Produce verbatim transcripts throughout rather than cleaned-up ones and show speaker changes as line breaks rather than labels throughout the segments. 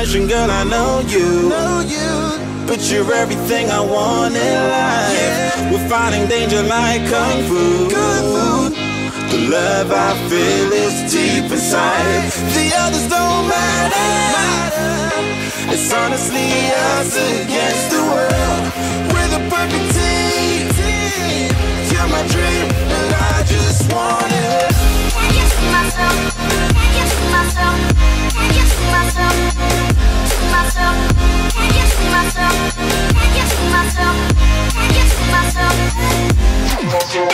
devotion, girl, I know you. Know you. But you're everything I want in life. Yeah. We're fighting danger like kung fu. Kung fu. The love I feel is deep inside. The others don't matter. It's honestly us against the world. We're the perfect team. You're my dream, and I just want it. Can you see myself? Can you see myself? Can you see myself? See myself? Can you see myself? Can you see myself? Can you see myself? See myself?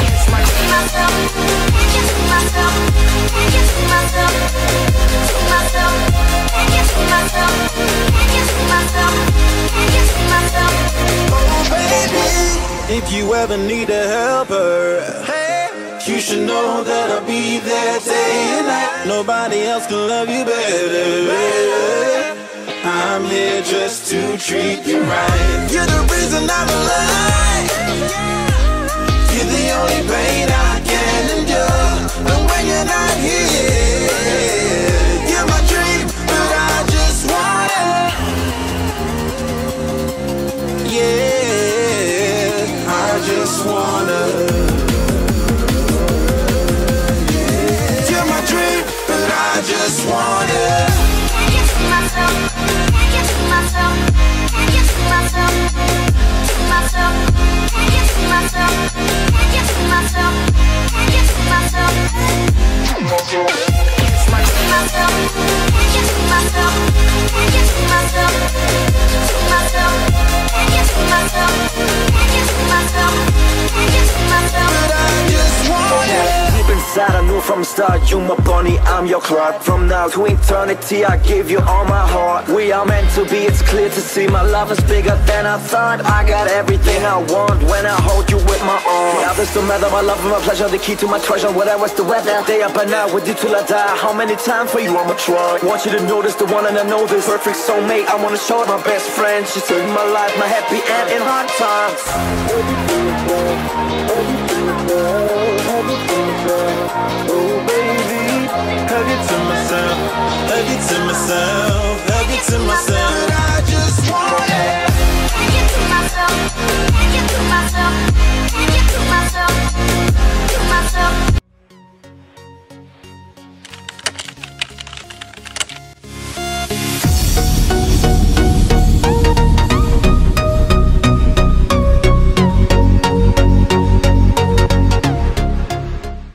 Can you see myself? Can you see myself? See myself? Can you see myself? Can you see myself? Can you see myself? Oh baby, if you ever need a helper, hey, you should know that I'll be there day and night. Nobody else can love you better. I'm here just to treat you right. You're the reason I'm alive. You're the only pain I can endure. And when you're not here, you're my dream, but I just want it. Yeah, I just wanna. You're my dream, but I just want it. Can you see myself? Can you see myself? Can you see myself? See myself? Can you see myself? Can you see myself? Can you see myself? See myself? See myself? Can you see myself? Can you see myself? See myself? Can you see myself? Can you see myself? Can you see myself? But I just want it.
Deep inside I knew from the start, you my bunny, I'm your Clark. From now to eternity I give you all my heart. We are meant to be, it's clear to see. My love is bigger than I thought. I got everything I want when I hold you with my arms. The others don't matter, my love and my pleasure, the key to my treasure. Whatever's the weather, day up and out with you till I die. How many times for you I'ma try? Want you to notice the one and I know this perfect soulmate. I wanna show it my best friend. She saved my life, my happy end in hard times.
Oh baby, hug it to myself, hug it to myself.